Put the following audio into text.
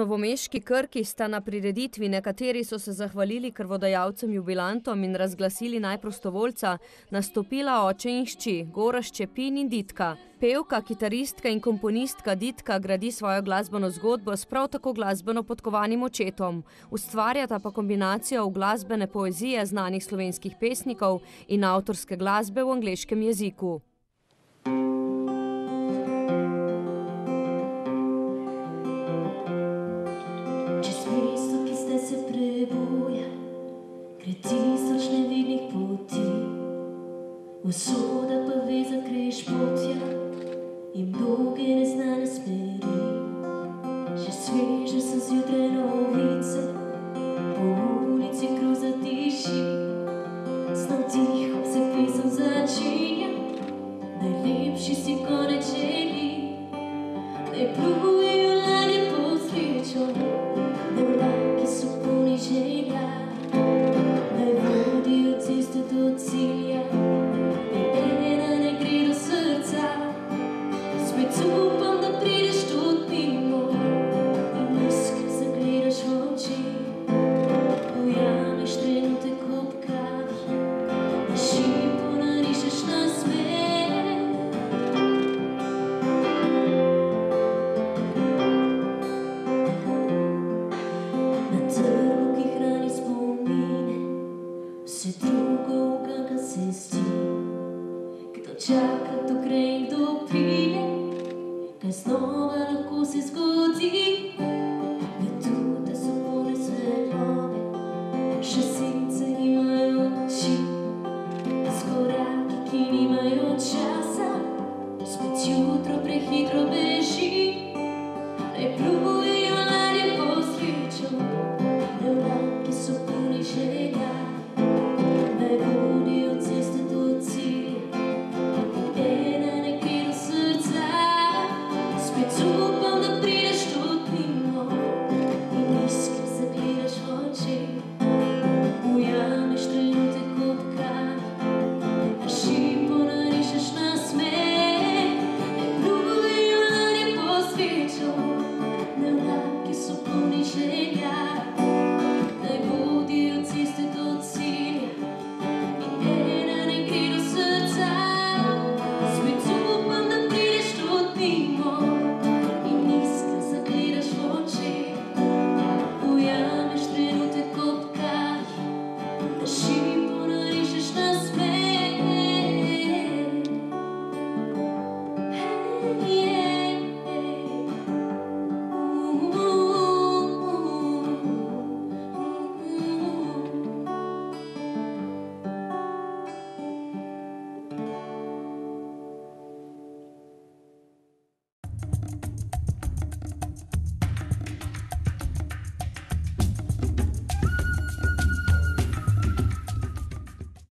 novomeški Krki sta na prireditvi, nekateri so se zahvalili krvodajalcem jubilantom in razglasili najprostovoljca, nastopila oče in hči, Gorazd Čepin in Ditka. Pevka, kitaristka in komponistka Ditka gradi svojo glasbeno zgodbo s prav tako glasbeno podkovanim očetom. Ustvarjata pa kombinacijo glasbene poezije znanih slovenskih pesnikov in avtorske glasbe v angleškem jeziku. Gre tisoč nevidnih poti, usoda pa ve za križ potja in mnoge neznane smeri. Še sveže so zjutraj novice, po ulici kruza tiši, znov tiho se pesem začinja, najlepši si konec želi. Naj plujejo ladje po srečo, naj vlaki so polni želja, naj vodijo cesto do cilja, ena ne gre do srca. Spet upam, da prideš tudi mimo in iskri zagledaš v oči. Ujameš trenutek ob kavi, na šipo narišeš nasmeh. Na trgu, ki hrani spomine, vse drugo uganka se zdi. Kdo čaka, kdo gre in kdo pride, kaj znova lahko se zgodi. Ne tudi, da so polne svetlobe, še si